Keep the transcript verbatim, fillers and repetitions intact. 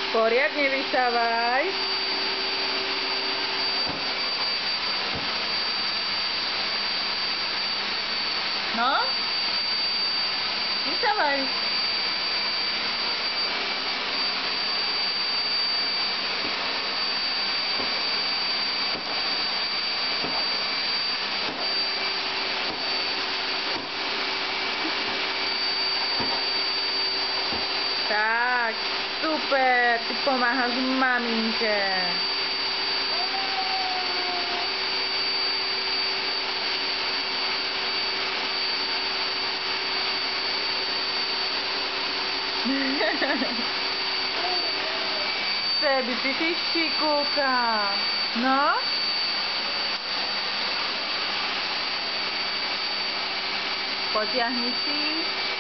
Poriadne vysávaj. No? Vysávaj. Tak, super, ty pomáhaš maminke. Sebi, ty ty šikulka. No? Potiahni si.